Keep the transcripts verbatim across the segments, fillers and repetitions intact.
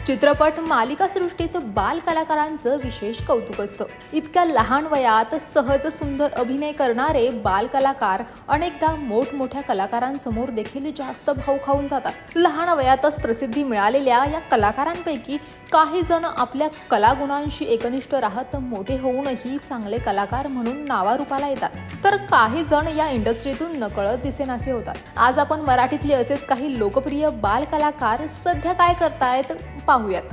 चित्रपट मालिका सृष्टीत बाल कलाकारांचं विशेष कौतुक असतं। इतक्या लहान वयात सहज सुंदर अभिनय करणारे बाल कलाकार अनेकदा मोठमोठ्या कलाकारांसमोर देखील जास्त भाव खाऊन जातात। लहान वयातच प्रसिद्धी मिळालेल्या या कलाकारांपैकी काही जण आपल्या कलागुणांशी एकनिष्ठ राहत मोठे होऊनही चांगले कलाकार म्हणून नावारूपाला येतात, तर काही जण या इंडस्ट्रीतून नकळत दिसेनासे होतात। आज आपण मराठीतले असेच काही लोकप्रिय बाल कलाकार सध्या काय करतायत पाहूयात।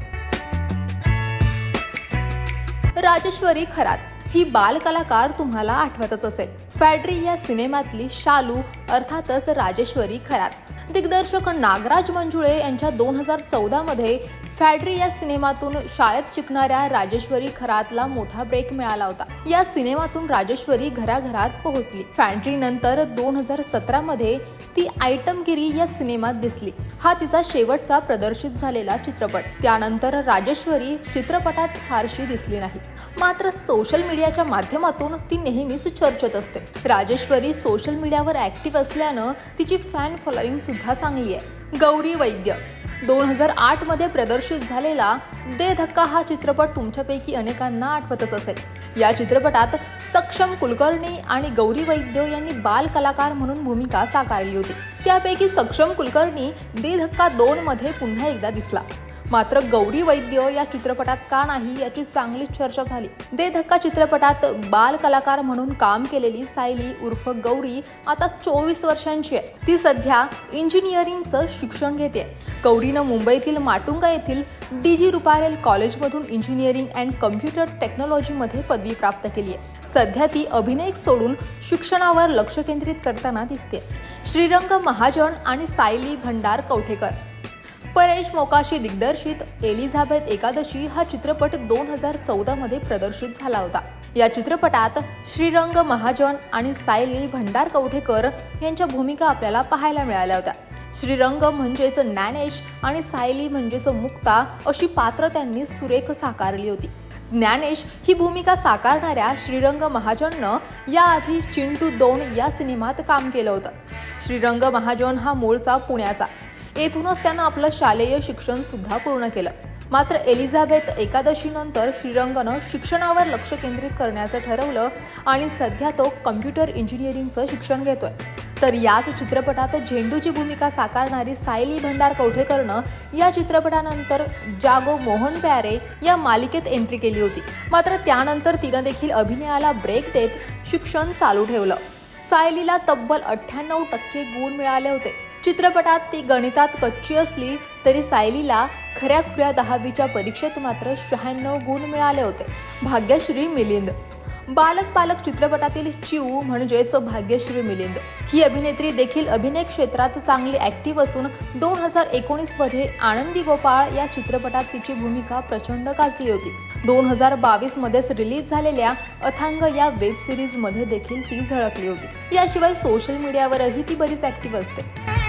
राजेश्वरी खरात ही बाल कलाकार तुम्हाला आठवतच असेल। फॅड्री या सिनेमातली शालू अर्थातच राजेश्वरी खरात। दिग्दर्शक नागराज मंजुळे यांच्या दोन हजार चौदा मध्ये फॅड्री या सिनेमातून शाळेत शिकणाऱ्या राजेश्वरी खरातला मोठा ब्रेक मिळाला होता। या सिनेमातून राजेश्वरी घराघरात पोहोचली। फॅड्री नंतर दोन हजार सतरा मध्ये ती आयटमगिरी या सिनेमात दिसली। हा तिचा शेवटचा प्रदर्शित झालेला चित्रपट। त्यानंतर राजेश्वरी चित्रपटात फारशी दिसली नाही, मात्र सोशल मीडियाच्या माध्यमातून ती नेहमीच चर्चेत असते। राजेश्वरी सोशल मीडियावर ऍक्टिव्ह असल्यानं तिची फॅन फॉलोईंग सुद्धा चांगली आहे। गौरी वैद्य दोन हजार आठ मध्ये प्रदर्शित झालेला दे धक्का हा चित्रपट तुमच्यापैकी अनेकांना आठवतच असेल। या चित्रपटात सक्षम कुलकर्णी आणि गौरी वैद्य यांनी बाल कलाकार म्हणून भूमिका साकारली होती। त्यापैकी सक्षम कुलकर्णी दे धक्का दोन मध्ये पुन्हा एकदा दिसला, मात्र गौरी वैद्य या चित्रपटात का नाही याची चांगली चर्चा झाली। दे धक्का चित्रपटात बाल कलाकार म्हणून काम केलेली सायली उर्फ गौरी आता चोवीस वर्षांची आहे। ती सध्या इंजिनिअरिंगचं शिक्षण घेते। गौरीनं मुंबईतील माटुंगा येथील डी जी रुपारेल कॉलेजमधून इंजिनिअरिंग अँड कम्प्युटर टेक्नॉलॉजीमध्ये पदवी प्राप्त केली आहे। सध्या ती अभिनय सोडून शिक्षणावर लक्ष केंद्रित करताना दिसते। श्रीरंग महाजन आणि सायली भंडार कवठेकर। परेश मोकाशी दिग्दर्शित एलिझाबेथ एकादशी हा चित्रपट दोन हजार चौदा मध्ये प्रदर्शित झाला होता। या चित्रपटात श्रीरंग महाजन आणि सायली भंडार कवठेकर यांच्या भूमिका आपल्याला पाहायला मिळाल्या होत्या। श्रीरंग म्हणजेच ज्ञानेश आणि सायली म्हणजेच मुक्ता अशी पात्र त्यांनी सुरेख साकारली होती। ज्ञानेश ही भूमिका साकारणाऱ्या श्रीरंग महाजननं याआधी चिंटू दोन या सिनेमात काम केलं होतं। श्रीरंग महाजन हा मूळचा पुण्याचा, येथूनच त्यानं आपलं शालेय शिक्षण सुद्धा पूर्ण केलं। मात्र एलिझाबेथ एकादशी नंतर श्रीरंगनं शिक्षणावर लक्ष केंद्रित करण्याचं ठरवलं आणि सध्या तो कम्प्युटर इंजिनिअरिंगचं शिक्षण घेतोय। तर याच चित्रपटात झेंडूची भूमिका साकारणारी सायली भंडार कवठेकरनं या चित्रपटानंतर जागो मोहन प्यारे या मालिकेत एंट्री केली होती। मात्र त्यानंतर तिनं देखील अभिनयाला ब्रेक देत शिक्षण चालू ठेवलं। सायलीला तब्बल अठ्ठ्याण्णव टक्के गुण मिळाले होते। चित्रपटात ती गणितात कच्ची असली तरी सायलीला खऱ्या खुऱ्या दहावीच्या परीक्षेत मात्र शहाण्णव गुण मिळाले होते। भाग्यश्री मिलिंद बालक पालक चित्रपटातील चिऊ म्हणजेच भाग्यश्री मिलिंद ही अभिनेत्री देखील अभिनय क्षेत्रात चांगली ऍक्टिव्ह असून दोन हजार एकोणीस मध्ये आनंदी गोपाळ या चित्रपटात तिची भूमिका प्रचंड गाजली होती। दोन हजार बावीस मध्येच रिलीज झालेल्या अथांग या वेब सिरीज मध्ये देखील ती झळकली होती। याशिवाय सोशल मीडियावरही ती बरीच ऍक्टिव्ह असते।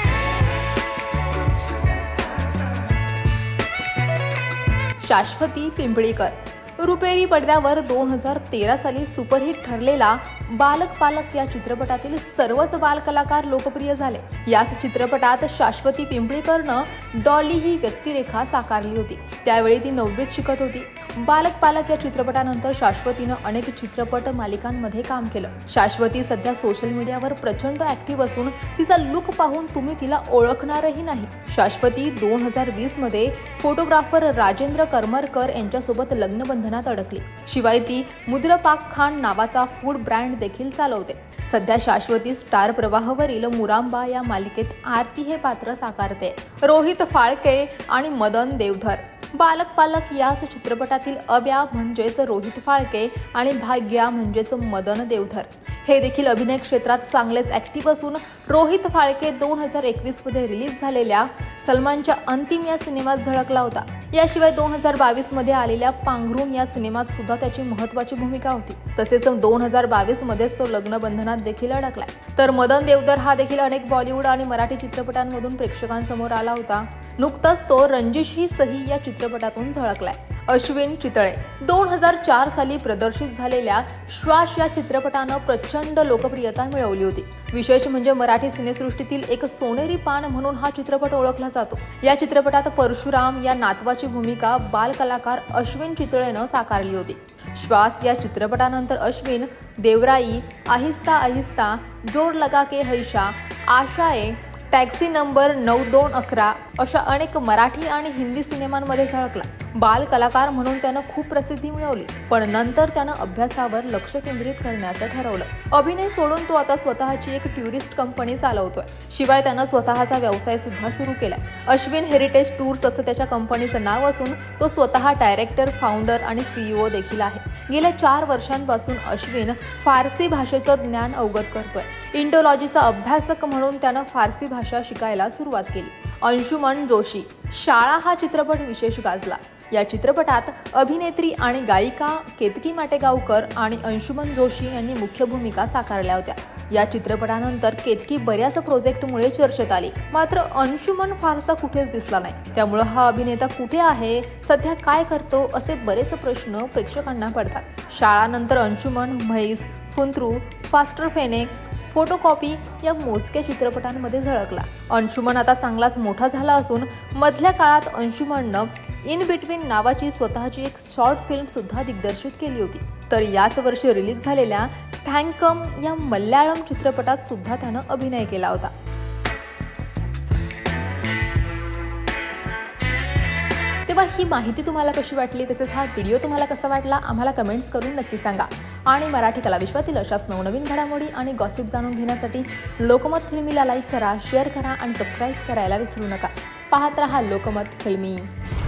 शाश्वती पिंपळीकर रुपेरी पडद्यावर दोन हजार तेरा साली सुपरहिट ठरलेला बालक पालक या चित्रपटातील सर्वच बाल कलाकार लोकप्रिय झाले। याच चित्रपटात शाश्वती पिंपळीकरनं डॉली ही व्यक्तिरेखा साकारली होती। त्यावेळी ती नववीत शिकत होती। बालक पालक या चित्रपटानंतर शाश्वतीनं अनेक चित्रपट मालिकांमध्ये काम केलं। शाश्वती सध्या सोशल मीडियावर प्रचंड ऍक्टिव्ह असून तिचा लुक पाहून तुम्ही तिला ओळखणारही नाही। शाश्वती दोन हजार वीस मध्ये फोटोग्राफर राजेंद्र करमरकर यांच्यासोबत लग्नबंधनात अडकली। शिवाय ती मुद्रपाक खान नावाचा फूड ब्रँड देखील चालवते। सध्या शाश्वती स्टार प्रवाहवरील मुरांबा या मालिकेत आरती हे पात्र साकारते। रोहित फाळके आणि मदन देवधर बालक पालक याच चित्रपटातील अब्या म्हणजेच रोहित फाळके आणि भाग्या म्हणजेच मदन देवधर हे देखील अभिनय क्षेत्रात चांगलेच ऍक्टिव्ह असून रोहित फाळके दोन हजार एकवीस मध्ये रिलीज झालेल्या सलमानच्या अंतिम या सिनेमात झळकला होता। याशिवाय दोन हजार बावीस मध्ये आलेल्या पांघरूण या सिनेमात सुद्धा त्याची महत्त्वाची भूमिका होती। तसेच दोन हजार बावीस मध्येच तो लग्नबंधनात देखील अडकलाय। तर मदन देवधर हा देखील अनेक बॉलिवूड आणि मराठी चित्रपटांमधून प्रेक्षकांसमोर आला होता। नुकताच तो रंजिश ही सही या चित्रपटातून झळकलाय। अश्विन चितळे. दोन हजार चार साली प्रदर्शित झालेल्या श्वास या चित्रपटानं प्रचंड लोकप्रियता मिळवली होती. विशेष म्हणजे मराठी सिनेसृष्टीतील एक सोनेरी पान म्हणून हा चित्रपट ओळखला जातो. या चित्रपटात परशुराम या नातवाची भूमिका बालकलाकार अश्विन चितळेनं साकारली होती. श्वास या चित्रपटानंतर अश्विन देवराई, आहिस्ता आहिस्ता, जोर लगा के हैशा, आशाए, टॅक्सी नंबर नऊ दोन अकरा अशा अनेक मराठी आणि हिंदी सिनेमांमध्ये झळकला. बाल कलाकार म्हणून त्यानं खूप प्रसिद्धी मिळवली, पण नंतर त्यानं अभ्यासावर लक्ष केंद्रित करण्याचं ठरवलं. अभिनय सोडून तो आता स्वतःची एक टुरिस्ट कंपनी चालवतोय. शिवाय त्यानं स्वतःचा व्यवसाय सुद्धा सुरू केलाय. अश्विन हेरिटेज टूर्स असं त्याच्या कंपनीचं नाव असून तो स्वतः डायरेक्टर, फाउंडर आणि सीईओ देखील आहे. गेल्या चार वर्षांपासून अश्विन फारसी भाषेचं ज्ञान अवगत करतोय. इंडोलॉजीचा अभ्यासक म्हणून त्यानं फारसी भाषा शिकायला सुरुवात केली. अंशुमन जोशी. शाळा हा चित्रपट विशेष गाजला. या चित्रपटात अभिनेत्री आणि गायिका केतकी माटेगावकर आणि अंशुमन जोशी यांनी मुख्य भूमिका साकारल्या होत्या. या चित्रपटानंतर केतकी बऱ्याच प्रोजेक्टमुळे चर्चेत आली, मात्र अंशुमन फारसा कुठेच दिसला नाही. त्यामुळे हा अभिनेता कुठे आहे, सध्या काय करतो, असे बरेच प्रश्न प्रेक्षकांना पडतात. शाळानंतर अंशुमन म्हैस, फुंत्रू, फास्टर फेनेक, फोटोकॉपी या मोजक्या चित्रपटांमध्ये झळकला. अंशुमन आता चांगलाच मोठा झाला असून मधल्या काळात अंशुमननं इन बिटवीन नावाची स्वतःची एक शॉर्ट फिल्म सुद्धा दिग्दर्शित केली होती. तर याच वर्षी रिलीज झालेल्या थँकम या मल्याळम चित्रपटात सुद्धा त्यानं अभिनय केला होता. तेव्हा ही माहिती तुम्हाला कशी वाटली, तसेच हा व्हिडिओ तुम्हाला कसा वाटला आम्हाला कमेंट्स करून नक्की सांगा. आणि मराठी कलाविश्वातील अशाच नवनवीन घडामोडी आणि गॉसिप जाणून घेण्यासाठी लोकमत फिल्मीला लाईक करा, शेअर करा आणि सबस्क्राईब करायला विसरू नका. पाहत रहा लोकमत फिल्मी.